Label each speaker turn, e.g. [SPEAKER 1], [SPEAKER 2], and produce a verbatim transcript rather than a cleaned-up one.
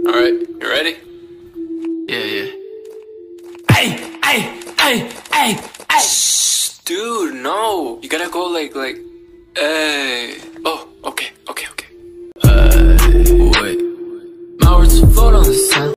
[SPEAKER 1] Alright, you ready? Yeah, yeah.
[SPEAKER 2] Hey, hey, hey, hey, hey.
[SPEAKER 1] Shh, dude, no. You gotta go like, like, hey. Oh, okay, okay, okay.
[SPEAKER 2] Uh, wait. My words float on the sun.